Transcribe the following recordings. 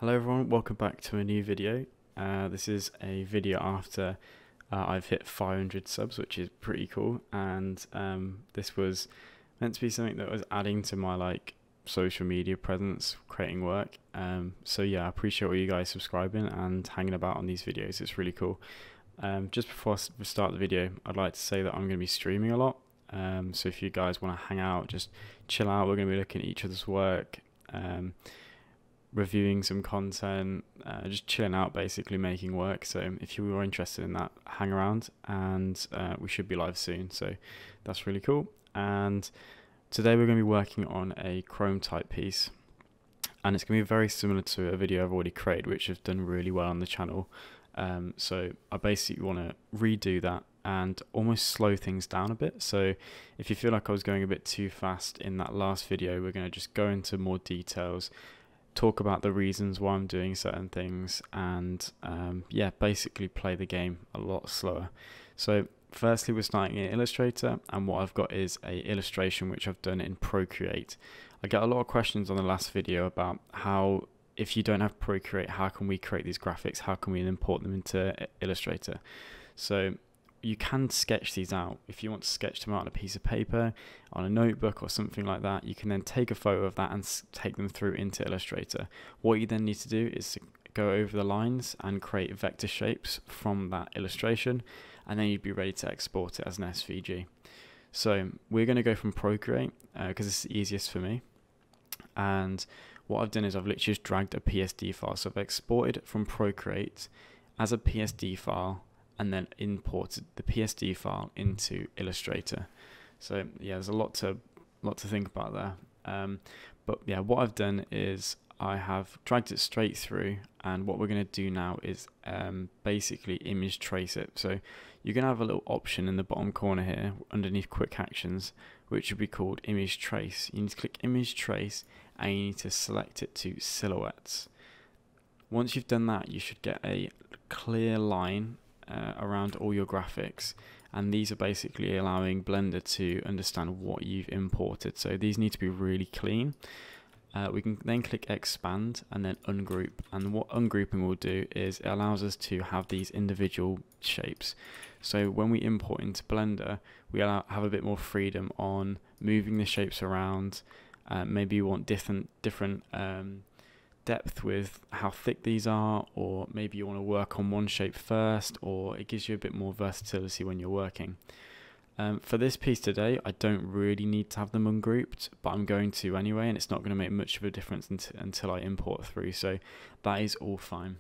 Hello everyone, welcome back to a new video. This is a video after I've hit 500 subs, which is pretty cool, and this was meant to be something that was adding to my social media presence, creating work. So yeah, I appreciate all you guys subscribing and hanging about on these videos. It's really cool. Just before we start the video, I'd like to say that I'm going to be streaming a lot. So if you guys want to hang out, just chill out. We're going to be looking at each other's work. Reviewing some content, just chilling out, basically making work. So if you are interested in that, hang around, and we should be live soon, so that's really cool. And today we're going to be working on a Chrome type piece, and it's going to be very similar to a video I've already created, which has done really well on the channel. So I basically want to redo that and almost slow things down a bit. So if you feel like I was going a bit too fast in that last video, we're going to just go into more details, talk about the reasons why I'm doing certain things, and yeah, basically play the game a lot slower. So firstly, we're starting in Illustrator, and what I've got is a illustration which I've done in Procreate. I get a lot of questions on the last video about how, if you don't have Procreate, how can we create these graphics, how can we import them into Illustrator? So you can sketch these out. If you want to sketch them out on a piece of paper, on a notebook or something like that, you can then take a photo of that and take them through into Illustrator. What you then need to do is to go over the lines and create vector shapes from that illustration, and then you'd be ready to export it as an SVG. So we're going to go from Procreate because it's the easiest for me. And what I've done is I've literally just dragged a PSD file. So I've exported from Procreate as a PSD file, and then imported the PSD file into Illustrator. So yeah, there's a lot to think about there. But yeah, what I've done is I have dragged it straight through, and what we're going to do now is basically image trace it. So you're going to have a little option in the bottom corner here underneath quick actions, which would be called image trace. You need to click image trace, and you need to select it to silhouettes. Once you've done that, you should get a clear line around all your graphics, and these are basically allowing Blender to understand what you've imported. So these need to be really clean. We can then click expand and then ungroup, and what ungrouping will do is it allows us to have these individual shapes. So when we import into Blender, we have a bit more freedom on moving the shapes around. Maybe you want different depth with how thick these are, or maybe you want to work on one shape first, or it gives you a bit more versatility when you're working. For this piece today, I don't really need to have them ungrouped, but I'm going to anyway, and it's not going to make much of a difference until I import through, so that is all fine.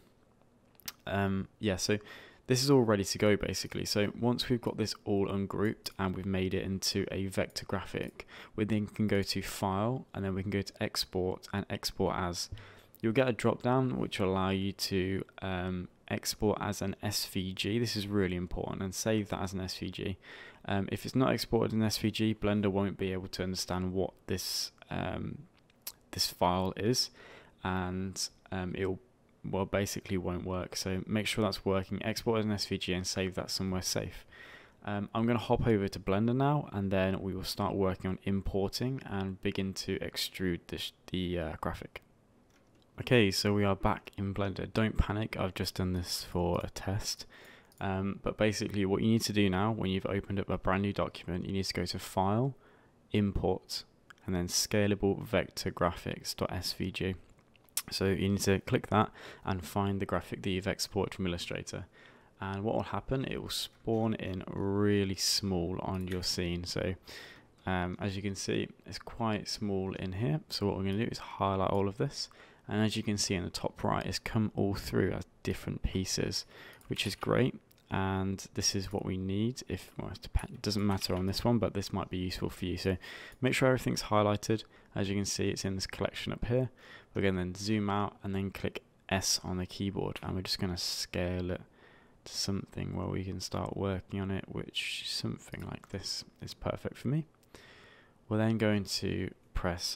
Yeah, so this is all ready to go basically. So once we've got this all ungrouped and we've made it into a vector graphic, we then can go to File, and then we can go to Export and Export As. You'll get a drop down which will allow you to export as an SVG. This is really important, and save that as an SVG. If it's not exported in SVG, Blender won't be able to understand what this this file is, and it'll basically won't work. So make sure that's working. Export as an SVG and save that somewhere safe. I'm going to hop over to Blender now, and then we will start working on importing and begin to extrude the graphic. Okay, so we are back in Blender. Don't panic, I've just done this for a test. But basically what you need to do now, when you've opened up a brand new document, you need to go to File, Import, and then Scalable Vector Graphics.svg. So you need to click that and find the graphic that you've exported from Illustrator. And what will happen, it will spawn in really small on your scene. So as you can see, it's quite small in here. So what we're going to do is highlight all of this. And as you can see in the top right, it's come all through as different pieces, which is great. And this is what we need. Well, it doesn't matter on this one, but this might be useful for you. So make sure everything's highlighted. As you can see, it's in this collection up here. We're going to then zoom out and then click S on the keyboard, and we're just going to scale it to something where we can start working on it, which something like this is perfect for me. We're then going to press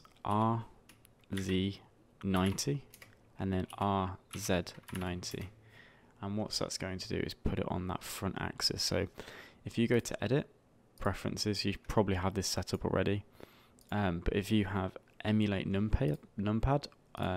RZ90 and then RZ90, and what that's going to do is put it on that front axis. So if you go to Edit, Preferences, you probably have this set up already, but if you have Emulate Numpad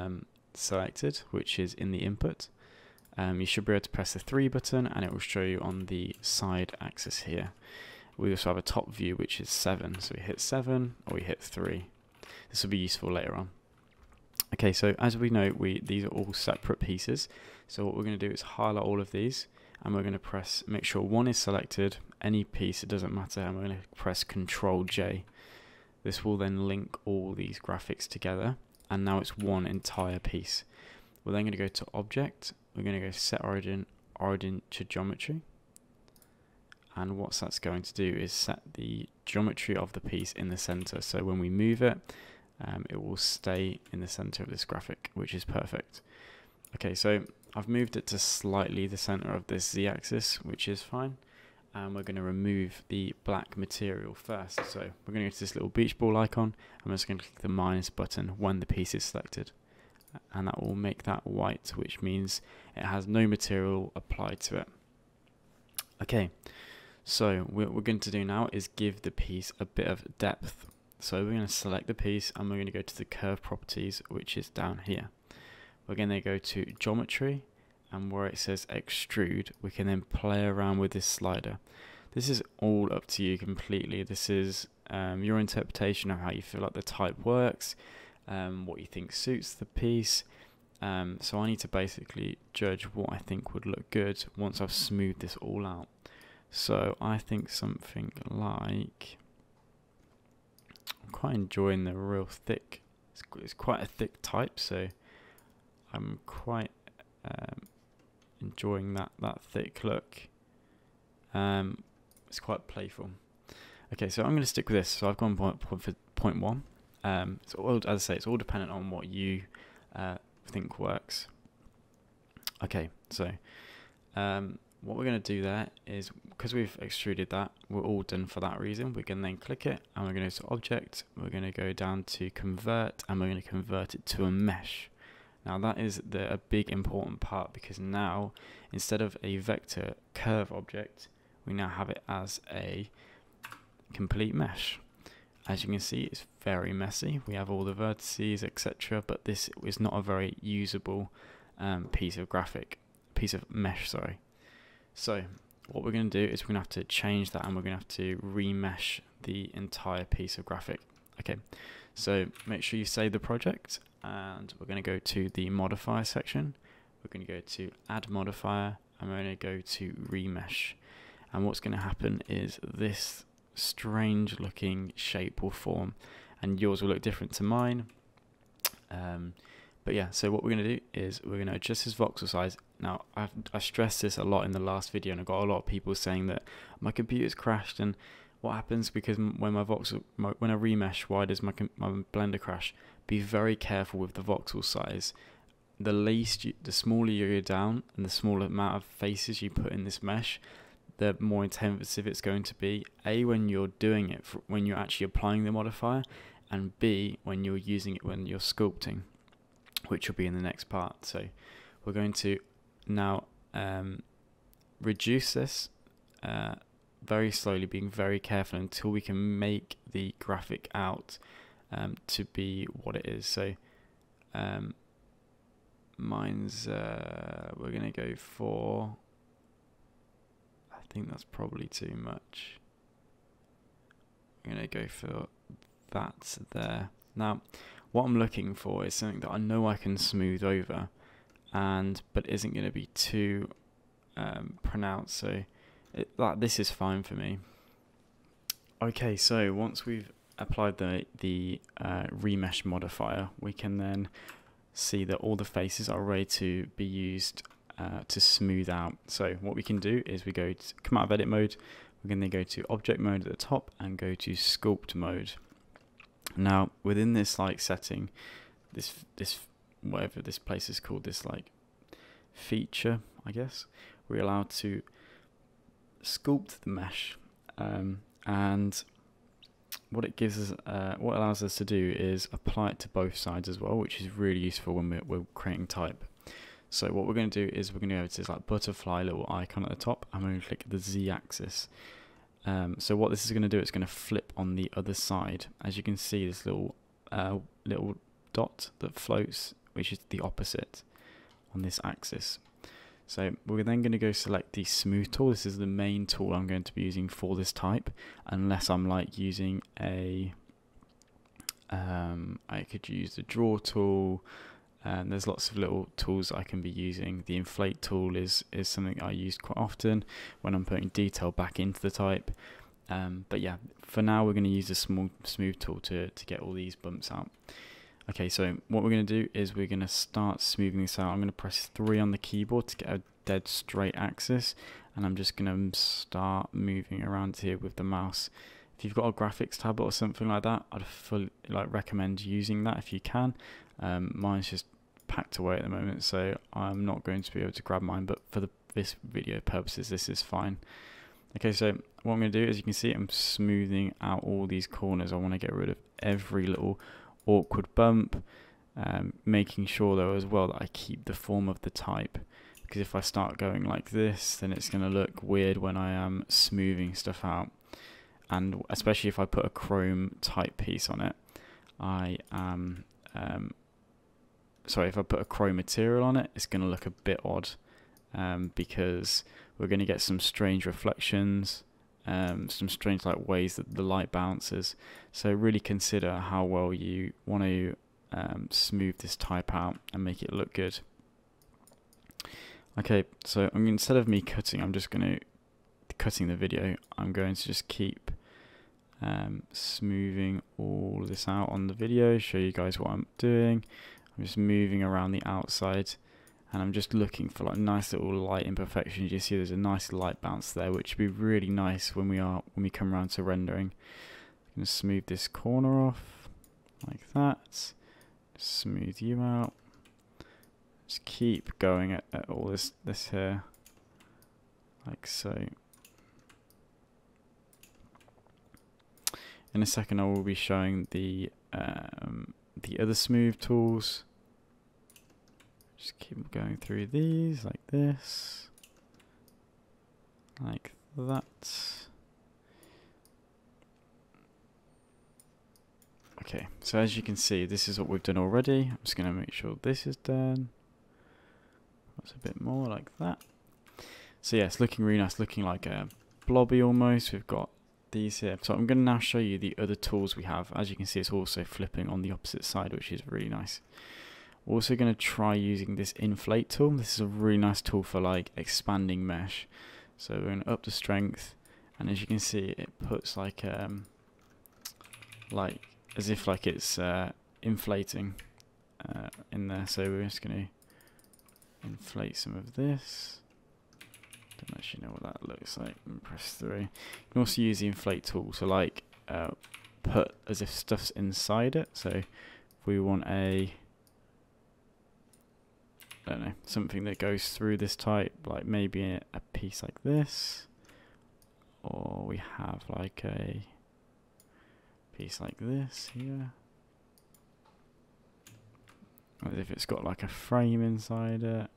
selected, which is in the input. You should be able to press the 3 button and it will show you on the side axis here. We also have a top view which is 7, so we hit 7 or we hit 3. This will be useful later on. Okay, so as we know, these are all separate pieces. So what we're going to do is highlight all of these, and we're going to make sure one is selected, any piece, it doesn't matter, and we're going to press Control J. This will then link all these graphics together, and now it's one entire piece. We're then going to go to Object, we're going to go Set Origin, Origin to Geometry, and what that's going to do is set the geometry of the piece in the center. So when we move it, it will stay in the center of this graphic, which is perfect. Okay, so I've moved it to slightly the center of this z-axis, which is fine. And we're going to remove the black material first. So we're going to go to this little beach ball icon. I'm just going to click the minus button when the piece is selected. And that will make that white, which means it has no material applied to it. Okay, so what we're going to do now is give the piece a bit of depth. So we're going to select the piece and we're going to go to the curve properties, which is down here. We're going to go to geometry, and where it says extrude, we can then play around with this slider. This is all up to you completely. This is your interpretation of how you feel like the type works, what you think suits the piece. So I need to basically judge what I think would look good once I've smoothed this all out. So I think something like, I'm quite enjoying the real thick, it's quite a thick type, so I'm quite enjoying that thick look. It's quite playful. Okay, so I'm going to stick with this. So I've gone for point 1. It's all, as I say, it's all dependent on what you think works. Okay, so what we're going to do there is, because we've extruded that, we're all done for that reason. We can then click it, and we're going to go to Object, we're going to go down to Convert, and we're going to convert it to a mesh. Now that is a big important part, because now instead of a vector curve object, we now have it as a complete mesh. As you can see, it's very messy. We have all the vertices, etc., but this is not a very usable piece of mesh, sorry. So what we're going to do is we're going to have to change that, and we're going to have to remesh the entire piece of graphic. Okay, so make sure you save the project, and we're going to go to the modifier section. We're going to go to add modifier, and we're going to go to remesh. And what's going to happen is this strange looking shape will form, and yours will look different to mine. But yeah, so what we're going to do is we're going to adjust this voxel size. Now, I stressed this a lot in the last video, and I got a lot of people saying that my computer's crashed, and what happens because when I remesh, why does my Blender crash? Be very careful with the voxel size. The smaller you go down, and the smaller amount of faces you put in this mesh, the more intensive it's going to be. A, when you're doing it, when you're actually applying the modifier, and B, when you're using it when you're sculpting, which will be in the next part. So we're going to now reduce this very slowly, being very careful until we can make the graphic out to be what it is. So mine's we're going to go for, I think that's probably too much. I'm going to go for that there. Now what I'm looking for is something that I know I can smooth over, but isn't going to be too pronounced. So this is fine for me. Okay, so once we've applied the remesh modifier, we can then see that all the faces are ready to be used to smooth out. So what we can do is we come out of edit mode. We're going to go to object mode at the top and go to sculpt mode. Now within this setting, this whatever this place is called, this feature, I guess, we're allowed to sculpt the mesh, and what it gives us, what allows us to do is apply it to both sides as well, which is really useful when we're creating type. So what we're going to do is we're going to go to this butterfly little icon at the top, and we're going to click the z-axis. So what this is going to do, it's going to flip on the other side. As you can see, this little dot that floats which is the opposite on this axis. So we're then going to go select the smooth tool. This is the main tool I'm going to be using for this type, unless I'm like using a I could use the draw tool, and there's lots of little tools I can be using. The inflate tool is something I use quite often when I'm putting detail back into the type. But yeah, for now we're going to use the smooth tool to get all these bumps out. Okay, so what we're going to do is we're going to start smoothing this out. I'm going to press 3 on the keyboard to get a dead straight axis, and I'm just going to start moving around here with the mouse. If you've got a graphics tablet or something like that, I'd fully recommend using that if you can. Mine's just packed away at the moment, so I'm not going to be able to grab mine, but for this video purposes, this is fine. Okay, so what I'm going to do is, you can see I'm smoothing out all these corners. I want to get rid of every little awkward bump, making sure though as well that I keep the form of the type, because if I start going like this, then it's going to look weird when I am smoothing stuff out. And especially if I put a chrome type piece on it, if I put a chrome material on it, it's going to look a bit odd, because we're going to get some strange reflections, some strange ways that the light bounces. So really consider how well you want to smooth this type out and make it look good. Okay, so instead of me cutting, I'm just going to cutting the video. I'm going to just keep smoothing all this out on the video, show you guys what I'm doing. I'm just moving around the outside, and I'm just looking for nice little light imperfections. You see there's a nice light bounce there, which would be really nice when we come around to rendering. I'm going to smooth this corner off like that. Smooth you out. Just keep going at all this here, like so. In a second I will be showing the other smooth tools. Just keep going through these like this, like that. Okay, so as you can see, this is what we've done already. I'm just going to make sure this is done. That's a bit more like that. So yeah, it's looking really nice, looking like a blobby almost. We've got these here. So I'm going to now show you the other tools we have. As you can see, it's also flipping on the opposite side, which is really nice. We're also going to try using this inflate tool. This is a really nice tool for expanding mesh. So we're going to up the strength, and as you can see, it puts as if it's inflating in there. So we're just going to inflate some of this. Don't actually know what that looks like. And press 3. You can also use the inflate tool to put as if stuff's inside it. So if we want I don't know, something that goes through this type, maybe a piece like this, or we have a piece like this here, as if it's got a frame inside it.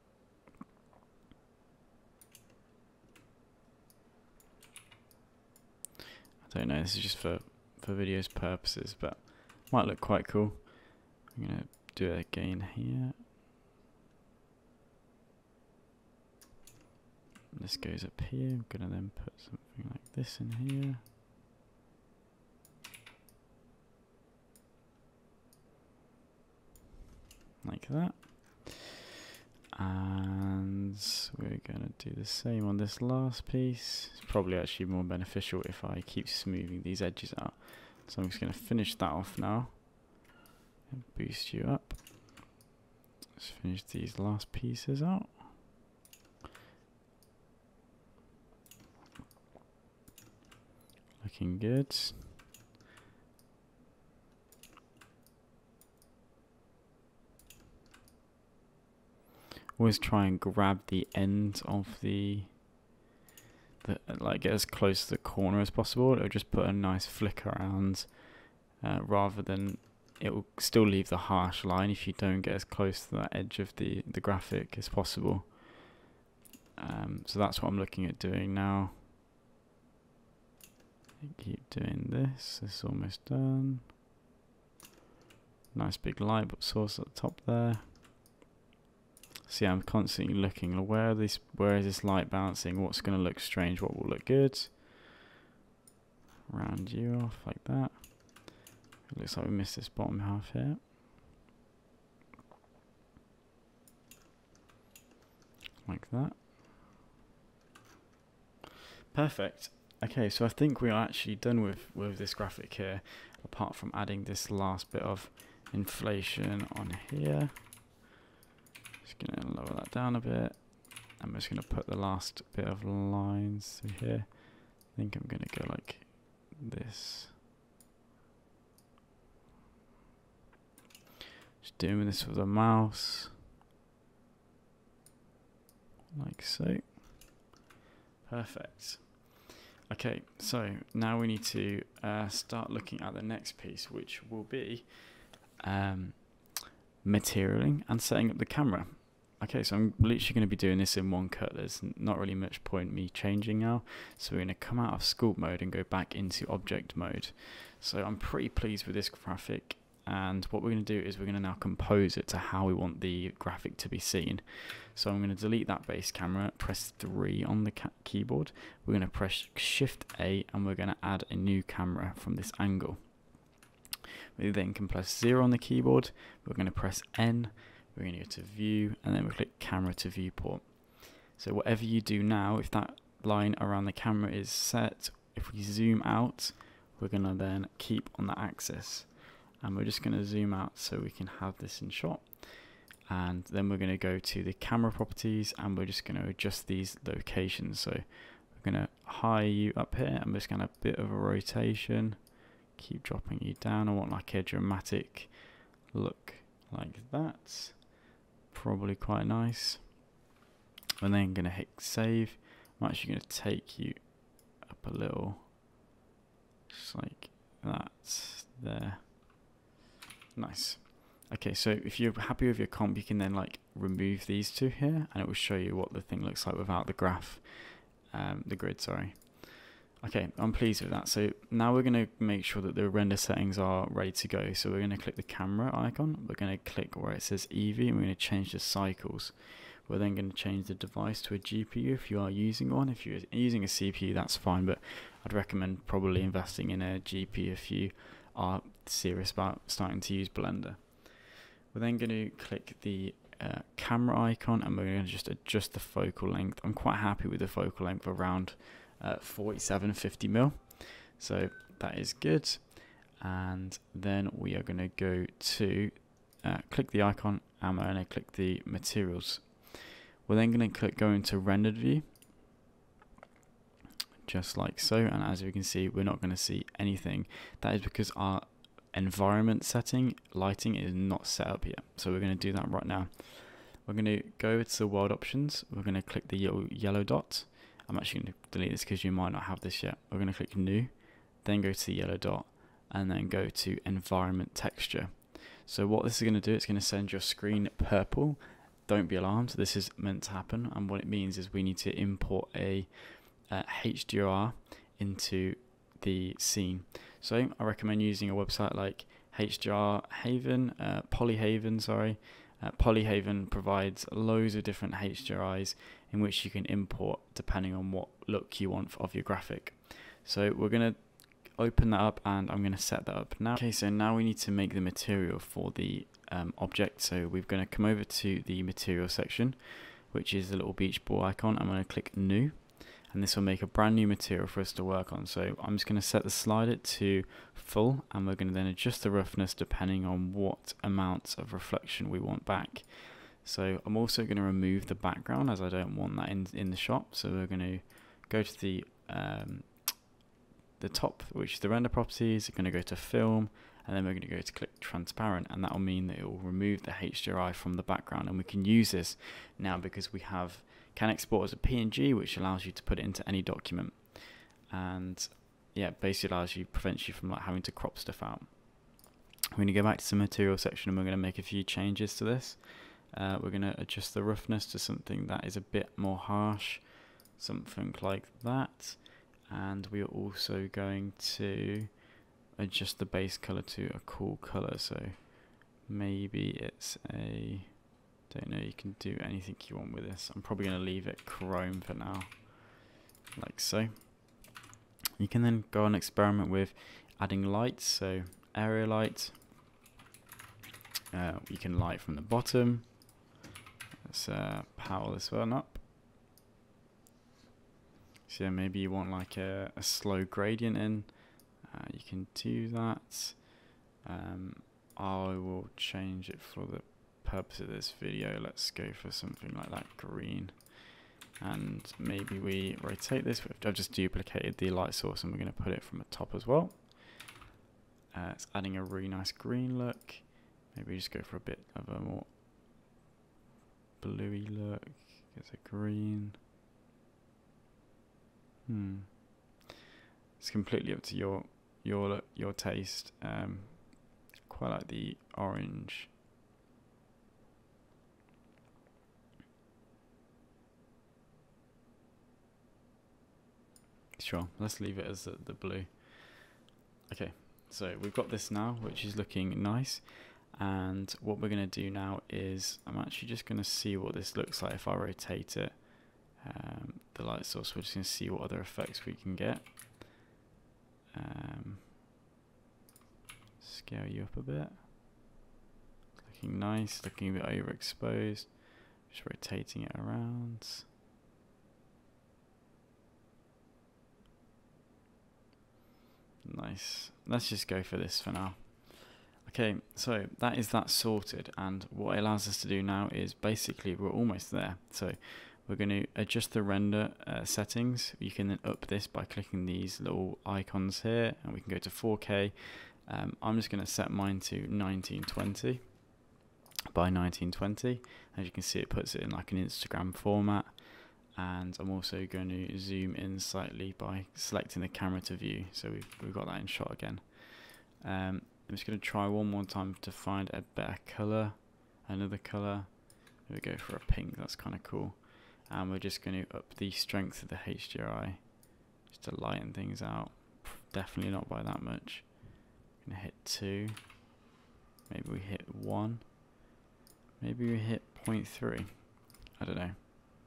I don't know, this is just for videos purposes, but might look quite cool. I'm going to do it again here. This goes up here. I'm going to then put something like this in here. Like that. And we're going to do the same on this last piece. It's probably actually more beneficial if I keep smoothing these edges out. So I'm just going to finish that off now and boost you up. Let's finish these last pieces out. Looking good. Always try and grab the end of get as close to the corner as possible. It'll just put a nice flick around, rather than it will still leave the harsh line if you don't get as close to that edge of the graphic as possible. So that's what I'm looking at doing now. Keep doing this. This is almost done. Nice big light source at the top there. See, I'm constantly looking, where is this light bouncing, what's going to look strange, what will look good. Round you off like that. It looks like we missed this bottom half here. Like that. Perfect. Okay, so I think we are actually done with this graphic here, apart from adding this last bit of inflation on here. Just going to lower that down a bit. I'm just going to put the last bit of lines through here. I think I'm going to go like this. Just doing this with the mouse. Like so. Perfect. Okay, so now we need to start looking at the next piece, which will be materialing and setting up the camera. Okay, so I'm literally going to be doing this in one cut. There's not really much point me changing now. So we're going to come out of sculpt mode and go back into object mode. So I'm pretty pleased with this graphic. And what we're going to do is we're going to now compose it to how we want the graphic to be seen. So I'm going to delete that base camera, press 3 on the keyboard. We're going to press Shift A and we're going to add a new camera from this angle. We then can press 0 on the keyboard. We're going to press N. We're going to go to View and then we click Camera to Viewport. So whatever you do now, if that line around the camera is set, if we zoom out, we're going to then keep on that axis. And we're just going to zoom out so we can have this in shot. And then we're going to go to the camera properties and we're just going to adjust these locations. So we're going to higher you up here. I'm just going to have a bit of a rotation. Keep dropping you down. I want like a dramatic look like that. Probably quite nice. And then I'm going to hit save. I'm actually going to take you up a little. Just like that there. Nice. Okay, so if you're happy with your comp, you can then like remove these two here and it will show you what the thing looks like without the graph, the grid, sorry. Okay, I'm pleased with that. So now we're going to make sure that the render settings are ready to go. So we're going to click the camera icon. We're going to click where it says Eevee and we're going to change the cycles. We're then going to change the device to a GPU if you are using one. If you're using a CPU, that's fine, but I'd recommend probably investing in a GPU if you are serious about starting to use Blender. We're then going to click the camera icon and we're going to just adjust the focal length. I'm quite happy with the focal length around 47-50mm, so that is good. And then we are going to go to click the icon and we're going to click the materials. We're then going to go into rendered view, just like so, and as you can see we're not going to see anything. That is because our environment setting lighting is not set up yet, so we're going to do that right now. We're going to go to the world options. We're going to click the yellow dot. I'm actually going to delete this because you might not have this yet. We're going to click new, then go to the yellow dot and then go to environment texture. So what this is going to do, it's going to send your screen purple. Don't be alarmed, this is meant to happen, and what it means is we need to import a HDR into the scene. So I recommend using a website like HDR Haven, Polyhaven, sorry. Polyhaven provides loads of different HDRIs in which you can import depending on what look you want of your graphic. So we're going to open that up and I'm going to set that up now. Okay, so now we need to make the material for the object. So we're going to come over to the material section, which is the little beach ball icon. I'm going to click new. And this will make a brand new material for us to work on. So I'm just going to set the slider to full and we're going to then adjust the roughness depending on what amounts of reflection we want back. So I'm also going to remove the background as I don't want that in the shot. So we're going to go to the top, which is the render properties. We're going to go to film and then we're going to go to click transparent, and that will mean that it will remove the HDRI from the background, and we can use this now because we can export as a PNG, which allows you to put it into any document, and yeah, basically prevents you from like having to crop stuff out. We're going to go back to the material section and we're going to make a few changes to this. We're going to adjust the roughness to something that is a bit more harsh, something like that, and we are also going to adjust the base color to a cool color, so maybe it's a, don't know, you can do anything you want with this. I'm probably going to leave it chrome for now, like so. You can then go and experiment with adding lights, so area light. You can light from the bottom. Let's power this one up. So yeah, maybe you want like a slow gradient in. You can do that. I will change it for the purpose of this video. Let's go for something like that green. And maybe we rotate this. I've just duplicated the light source and we're going to put it from the top as well. It's adding a really nice green look. Maybe just go for a bit of a more bluey look. Get a green. It's completely up to your taste. Quite like the orange. Sure, let's leave it as the blue. Okay, so we've got this now, which is looking nice. And what we're going to do now is, I'm actually just going to see what this looks like if I rotate it. The light source, we're just going to see what other effects we can get. Scale you up a bit. Looking nice, looking a bit overexposed. Just rotating it around. Nice. Let's just go for this for now. Okay, so that is that sorted, and what it allows us to do now is basically we're almost there. So we're going to adjust the render settings. You can then up this by clicking these little icons here, and we can go to 4K. I'm just going to set mine to 1920 by 1920. As you can see, it puts it in like an Instagram format. And I'm also going to zoom in slightly by selecting the camera to view. So we've got that in shot again. I'm just going to try one more time to find a better colour, another colour. Here we go for a pink, that's kind of cool. And we're just going to up the strength of the HDRI just to lighten things out. Definitely not by that much. I'm going to hit 2. Maybe we hit 1. Maybe we hit 0.3. I don't know.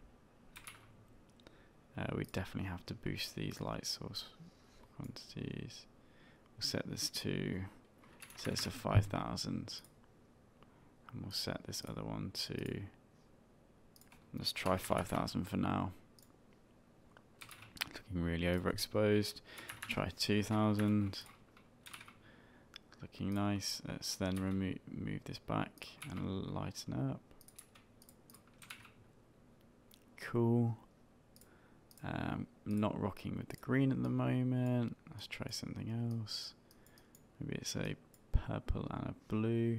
We definitely have to boost these light source quantities. We'll set this to 5,000, and we'll set this other one to, let's try 5,000 for now. Looking really overexposed. Try 2,000. Looking nice. Let's then move this back and lighten up. Cool. Not rocking with the green at the moment. Let's try something else. Maybe it's a purple and a blue.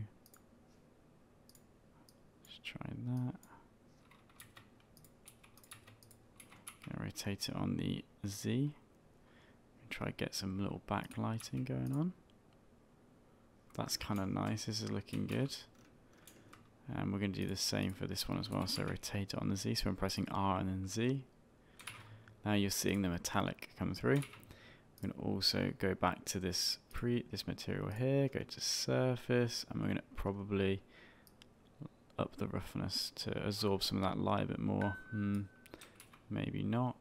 Let's try that. Gonna rotate it on the Z. Try to get some little backlighting going on. That's kind of nice. This is looking good. And we're going to do the same for this one as well. So rotate it on the Z. So I'm pressing R and then Z. Now you're seeing the metallic come through. We're going to also go back to this material here, go to surface, and we're going to probably up the roughness to absorb some of that light a bit more. Maybe not.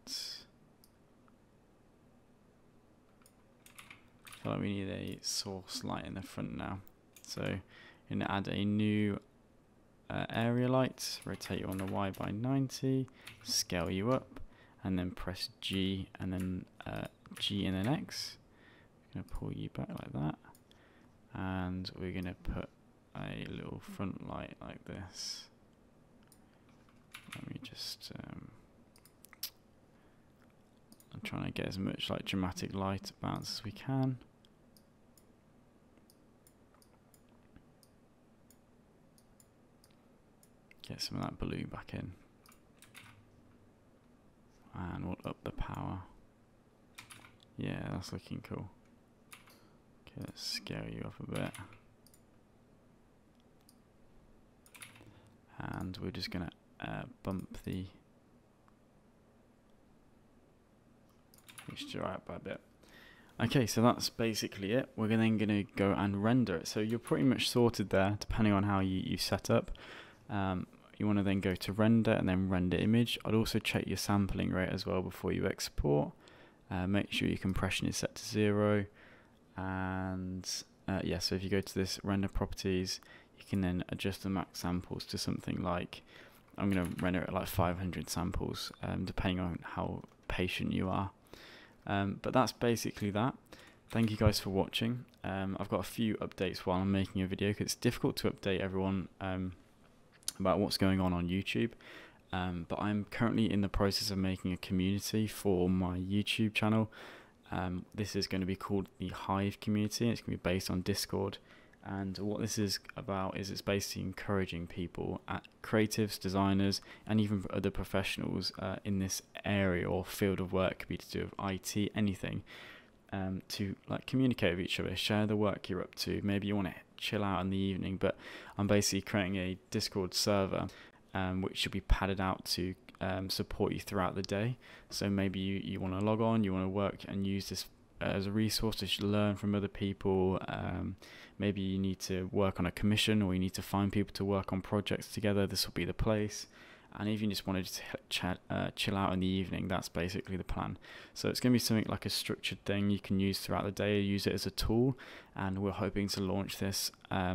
I feel like we need a source light in the front now. So I'm going to add a new area light, rotate you on the Y by 90, scale you up, and then press G and then G and then X. We're going to pull you back like that, and we're going to put a little front light like this. Let me just I'm trying to get as much like dramatic light bounce as we can. Get some of that blue back in. And we'll up the power. Yeah, that's looking cool. Okay, let's scale you up a bit. And we're just going to bump the HDRI up by a bit. Okay, so that's basically it. We're then going to go and render it. So you're pretty much sorted there, depending on how you set up. You want to then go to render and then render image. I'd also check your sampling rate as well before you export. Make sure your compression is set to 0. And yeah, so if you go to this render properties, you can then adjust the max samples to something like, I'm going to render it like 500 samples, depending on how patient you are. But that's basically that. Thank you guys for watching. I've got a few updates while I'm making a video, because it's difficult to update everyone about what's going on YouTube. But I'm currently in the process of making a community for my YouTube channel. This is going to be called the Hive community. It's going to be based on Discord. And what this is about is it's basically encouraging people, creatives, designers, and even other professionals in this area or field of work, could be to do with IT, anything, to like communicate with each other, share the work you're up to. Maybe you want to chill out in the evening, but I'm basically creating a Discord server which should be padded out to support you throughout the day. So maybe you want to log on, you want to work and use this as a resource to learn from other people. Maybe you need to work on a commission, or you need to find people to work on projects together. This will be the place. And if you just wanted to chill out in the evening, that's basically the plan. So it's going to be something like a structured thing you can use throughout the day, use it as a tool. And we're hoping to launch this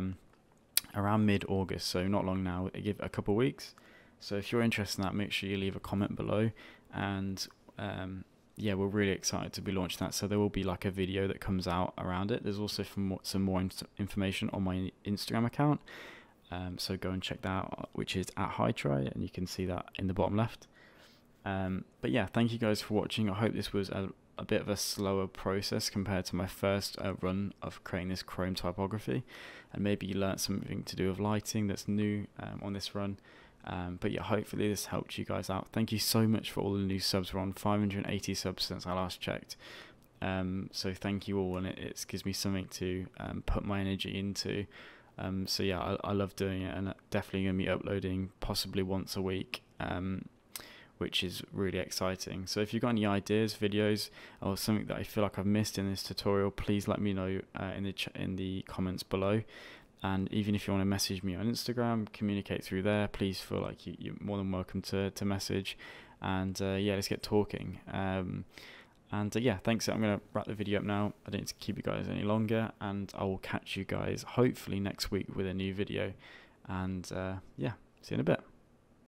around mid-August, so not long now. Give it a couple of weeks. So if you're interested in that, make sure you leave a comment below. And yeah, we're really excited to be launching that. So there will be like a video that comes out around it. There's also some more information on my Instagram account. So go and check that out, which is @HiTry, and you can see that in the bottom left. But yeah, thank you guys for watching. I hope this was a bit of a slower process compared to my first run of creating this Chrome typography, and maybe you learned something to do with lighting that's new on this run. But yeah, hopefully this helped you guys out. Thank you so much for all the new subs. We're on 580 subs since I last checked. So thank you all, and it gives me something to put my energy into. So yeah, I love doing it, and definitely going to be uploading possibly once a week, which is really exciting. So if you've got any ideas, videos, or something that I feel like I've missed in this tutorial, please let me know in the comments below. And even if you want to message me on Instagram, communicate through there, please feel like you're more than welcome to message. And yeah, let's get talking. Yeah, thanks. I'm going to wrap the video up now. I don't need to keep you guys any longer, and I will catch you guys hopefully next week with a new video. And yeah, see you in a bit.